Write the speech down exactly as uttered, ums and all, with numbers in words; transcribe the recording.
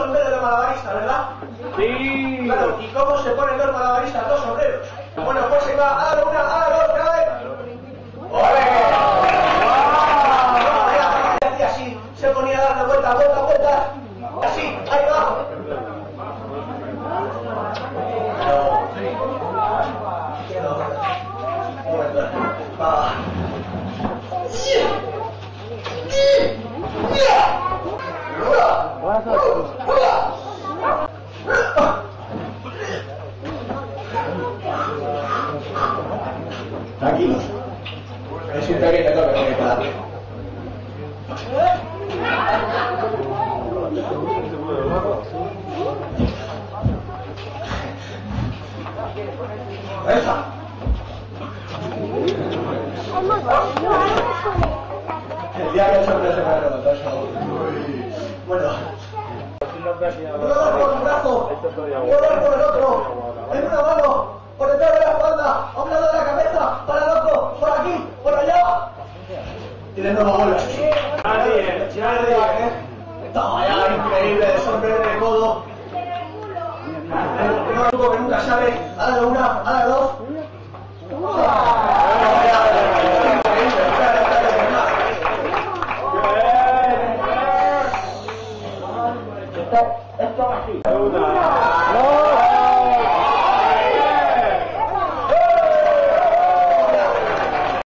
sombrero de malabarista, ¿verdad? Sí. Claro, ¿y cómo se ponen los malabaristas dos sombreros? Bueno, pues se va a dar una, a dar dos, cae. ¡Ole! Y así, se ponía a darle vueltas, vueltas, vueltas. Así, ahí va. Va. Tranquilos. Es un pequeño toque que hay que darle. ¡Esa! El día que el sombrero se me ha roto eso. Bueno. Rodar por un brazo, rodar por el otro, en una mano, por detrás de la espalda, a un lado de la cabeza, para el otro, por aquí, por allá. Y de nuevo vuelve. Nadie, nadie, ¿eh? Toma ya, increíble, de sombrero de codo. Un truco que nunca sale, a la de una, a la de dos. Esto, esto así.